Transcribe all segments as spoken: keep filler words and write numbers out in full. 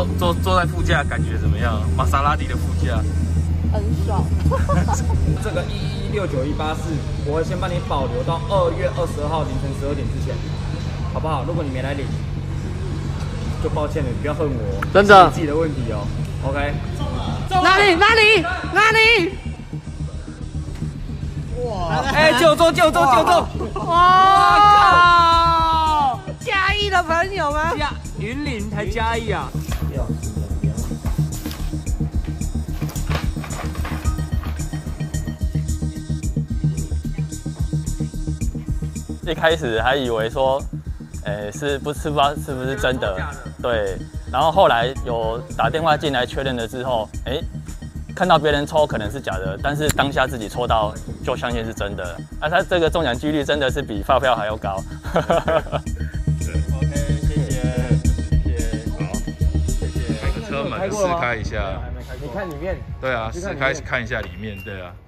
坐坐坐在副驾感觉怎么样？玛莎拉蒂的副驾。 很爽。 这个一一六九一八四，我会先帮你保留到二月二十二号凌晨十二点之前，好不好？如果你没来领，就抱歉了，你不要恨我， 真的， 是你自己的问题哦。OK。 哪里哪里哪里？ 哇！哎，就坐就坐就坐！ 哇！嘉义的朋友吗？ 嘉云林才嘉义啊！ 一开始还以为说，诶、是不是不知道是不是真的？对。然后后来有打电话进来确认了之后，哎、看到别人抽可能是假的，但是当下自己抽到就相信是真的。啊，他这个中奖几率真的是比发票还要高。对 ，OK， 谢谢，谢谢，好，谢谢。开个车门试开一下， 你看里面。 对啊，试开看一下里面，对啊。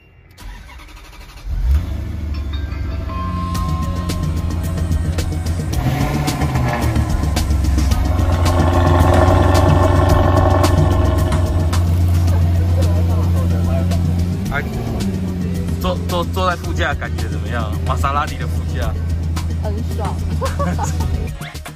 坐坐坐在副驾感觉怎么样？玛莎拉蒂的副驾。 很爽。